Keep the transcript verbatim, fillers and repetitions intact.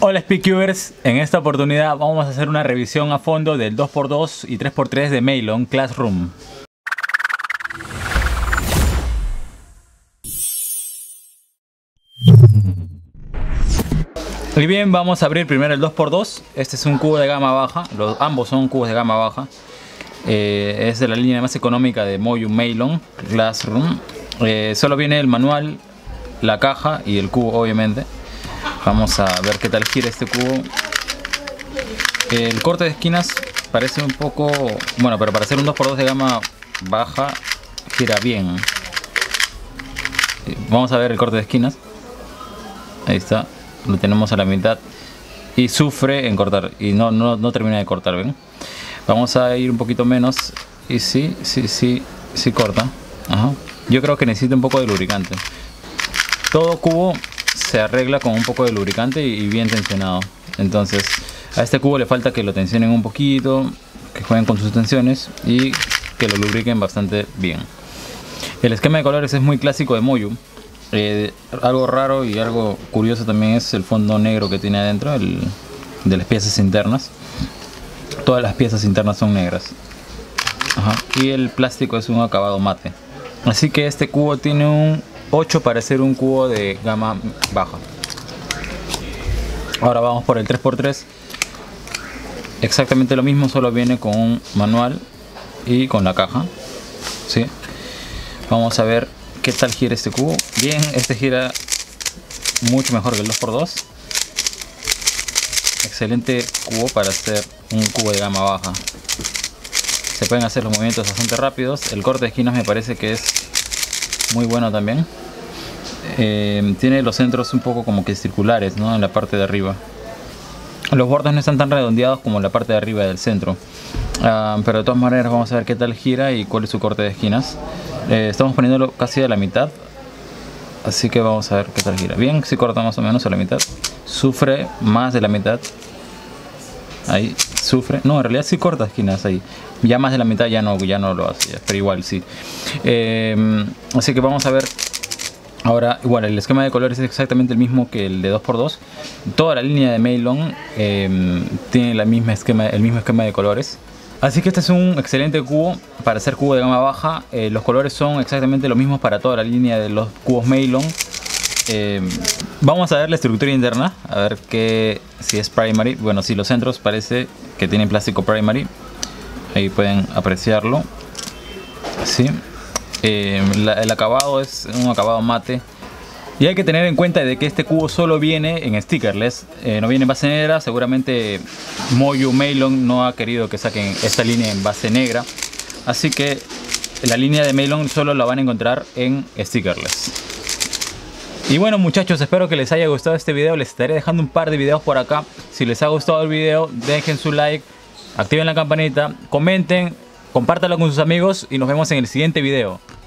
Hola Speedcubers, en esta oportunidad vamos a hacer una revisión a fondo del dos por dos y tres por tres de Maylon Classroom. Muy bien, vamos a abrir primero el dos por dos. Este es un cubo de gama baja, los, ambos son cubos de gama baja. Eh, es de la línea más económica de Moyu Maylon Classroom. Eh, solo viene el manual, la caja y el cubo, obviamente. Vamos a ver qué tal gira este cubo. El corte de esquinas parece un poco... Bueno, pero para hacer un dos por dos de gama baja gira bien. Vamos a ver el corte de esquinas. Ahí está, lo tenemos a la mitad. Y sufre en cortar. Y no, no, no termina de cortar, ¿ven? Vamos a ir un poquito menos. Y sí, sí, sí, sí corta. Ajá. Yo creo que necesita un poco de lubricante. Todo cubo se arregla con un poco de lubricante y bien tensionado. Entonces a este cubo le falta que lo tensionen un poquito, que jueguen con sus tensiones y que lo lubriquen bastante bien. El esquema de colores es muy clásico de Moyu. Eh, algo raro y algo curioso también es el fondo negro que tiene adentro, el, de las piezas internas. Todas las piezas internas son negras. Ajá. Y el plástico es un acabado mate. Así que este cubo tiene un ocho para ser un cubo de gama baja. Ahora vamos por el tres por tres. Exactamente lo mismo, solo viene con un manual y con la caja. ¿Sí? Vamos a ver qué tal gira este cubo. Bien, este gira mucho mejor que el dos por dos. Excelente cubo para hacer un cubo de gama baja. Se pueden hacer los movimientos bastante rápidos. El corte de esquinas me parece que es muy bueno también. Eh, tiene los centros un poco como que circulares, ¿no? En la parte de arriba. Los bordes no están tan redondeados como en la parte de arriba del centro. Uh, pero de todas maneras vamos a ver qué tal gira y cuál es su corte de esquinas. Eh, estamos poniéndolo casi a la mitad. Así que vamos a ver qué tal gira. Bien, si corta más o menos a la mitad. Sufre más de la mitad. Ahí, sufre. No, en realidad sí corta esquinas ahí. Ya más de la mitad ya no, ya no lo hace. Pero igual sí. Eh, así que vamos a ver. Ahora, igual, el esquema de colores es exactamente el mismo que el de dos por dos. Toda la línea de Maylon eh, tiene la misma esquema, el mismo esquema de colores. Así que este es un excelente cubo para hacer cubo de gama baja. Eh, los colores son exactamente los mismos para toda la línea de los cubos Maylon. Eh, vamos a ver la estructura interna, a ver que, si es primary. Bueno, si los centros parece que tienen plástico primary. Ahí pueden apreciarlo. Sí. Eh, la, el acabado es un acabado mate. Y hay que tener en cuenta de que este cubo solo viene en stickerless, eh, no viene en base negra. Seguramente Moyu Maylon no ha querido que saquen esta línea en base negra, así que la línea de Maylon solo la van a encontrar en stickerless. Y bueno muchachos, espero que les haya gustado este video. Les estaré dejando un par de videos por acá. Si les ha gustado el video, dejen su like, activen la campanita, comenten, compártanlo con sus amigos y nos vemos en el siguiente video.